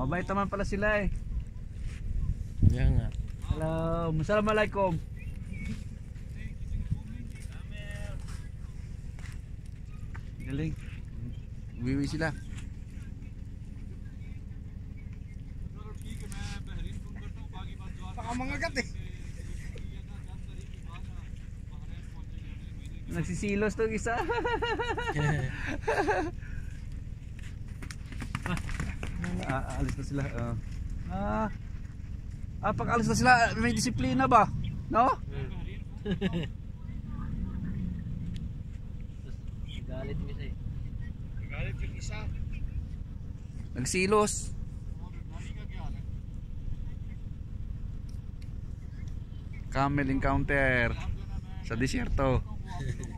Mabait naman pala sila eh. Yan nga. Hello, assalamualaikum. Galing. Uwi sila. Baka mangagat eh. Nagsisilos to isa. Alis na sila. Pag alis na sila, may disiplina ba? No? Galit yung isa eh. Galit yung isa. Nagsilos. Camel encounter sa disyerto.